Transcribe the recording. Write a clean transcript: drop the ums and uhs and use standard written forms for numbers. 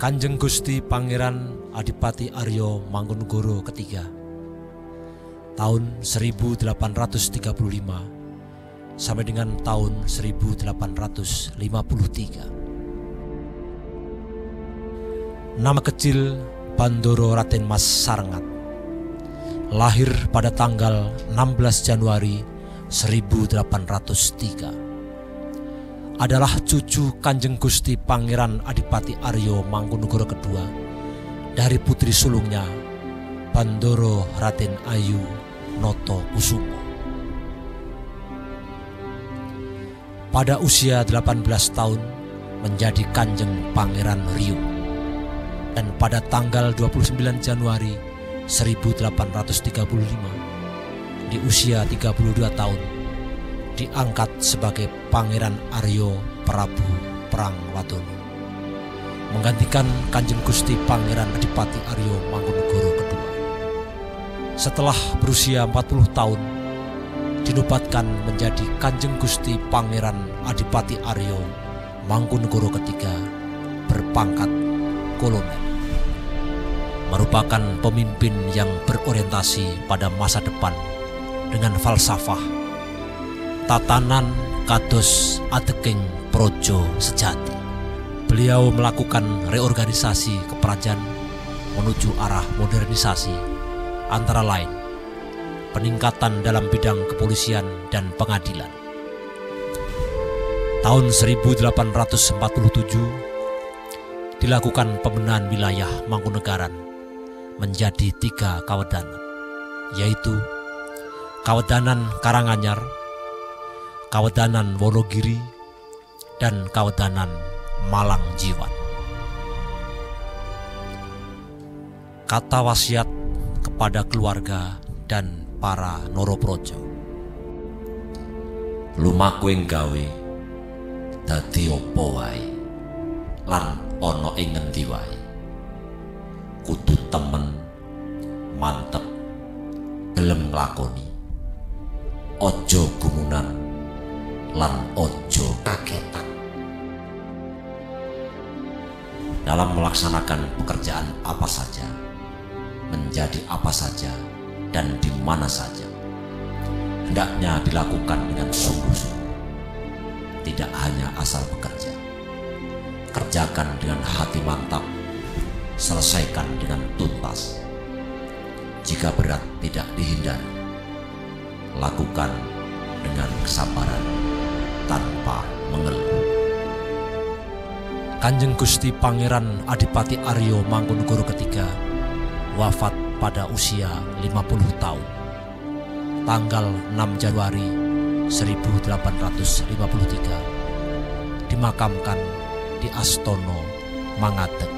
Kanjeng Gusti Pangeran Adipati Aryo Mangkunegoro III tahun 1835 sampai dengan tahun 1853. Nama kecil Bandoro Raden Mas Sarengat, lahir pada tanggal 16 Januari 1803. Adalah cucu Kanjeng Gusti Pangeran Adipati Aryo Mangkunegoro II dari putri sulungnya Bandoro Raden Ayu Noto Kusumo. Pada usia 18 tahun menjadi Kanjeng Pangeran Riau, dan pada tanggal 29 Januari 1835 di usia 32 tahun diangkat sebagai Pangeran Aryo Prabu Prangwadono, menggantikan Kanjeng Gusti Pangeran Adipati Aryo Mangkunegoro II. Setelah berusia 40 tahun dinobatkan menjadi Kanjeng Gusti Pangeran Adipati Aryo Mangkunegoro III berpangkat kolonel, merupakan pemimpin yang berorientasi pada masa depan dengan falsafah tatanan kados ateking projo sejati. Beliau melakukan reorganisasi keperajaan menuju arah modernisasi, antara lain peningkatan dalam bidang kepolisian dan pengadilan. Tahun 1847 dilakukan pembenahan wilayah Mangkunegaran menjadi 3 kawedanan, yaitu Kawedanan Karanganyar, Kawedanan Wonogiri, dan Kawedanan Malang Jiwan. Kata wasiat kepada keluarga dan para Noroprojo. Lumaku ing gawe dadi apa wae lan ana ing ngendi wae, kudu temen, mantep, gelem nglakoni, aja gumunan lan ojo kagetan. Dalam melaksanakan pekerjaan apa saja, menjadi apa saja, dan di mana saja, hendaknya dilakukan dengan sungguh-sungguh. Tidak hanya asal bekerja, kerjakan dengan hati mantap, selesaikan dengan tuntas. Jika berat tidak dihindari, lakukan dengan kesabaran tanpa mengeluh. Kanjeng Gusti Pangeran Adipati Aryo Mangkunegoro III wafat pada usia 50 tahun tanggal 6 Januari 1853, dimakamkan di Astono Mangadeg,